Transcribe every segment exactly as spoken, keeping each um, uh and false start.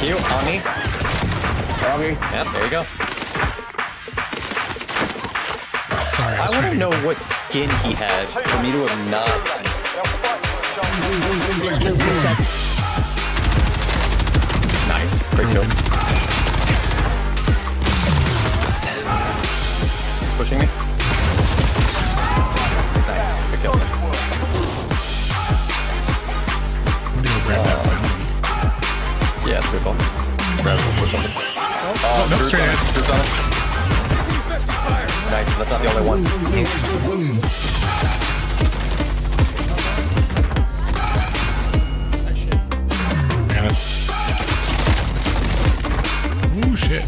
you, on me. Doggy. Yep, there you go. Sorry, I, I want to know what skin he had for me to have not seen. Nice, great kill. Pushing me. Nice, good kill. I'm gonna go grab that one. Yeah, it's good call. Grab it, push on it. Oh, Oh, no, Drew's straight on it. ahead. Drew's on it. Nice, that's not the only one. Got it. Ooh, shit.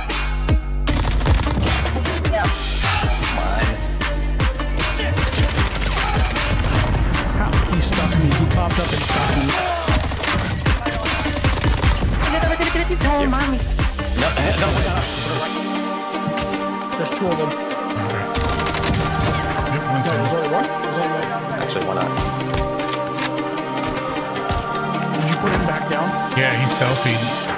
He stuck me. He popped up and stuck me. No, no, no. There's two of them. Okay. Yep, one's No, down. there's only one? There's only one. Actually, why not? Did you put him back down? Yeah, he's selfie.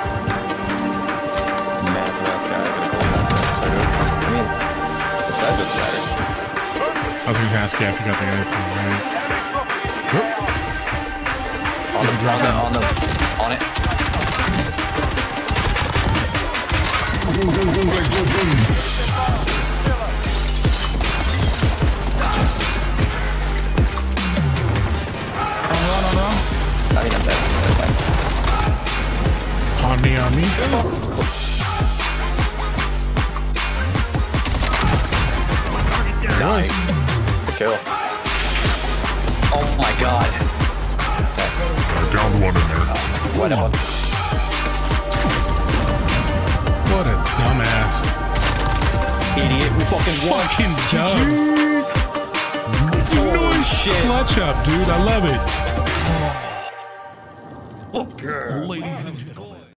Mass, mass guy. I gotta call him mass. I mean, the size doesn't matter. I was gonna ask you if you got the other thing right. Whoop. On the, on the, on the, on it. On run, on run. I mean, I'm dead. That's fine. On me, on me. Nice. Good kill. Oh my god. Down one in there. Whatever. What a dumbass. Idiot. We fucking won. Fucking dubs. Holy shit. Clutch up, dude. I love it. Okay. Ladies and gentlemen.